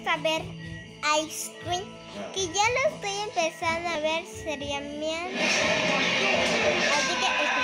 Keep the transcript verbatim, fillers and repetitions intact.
a ver Ice Queen, que ya lo estoy empezando a ver seriamente. Así que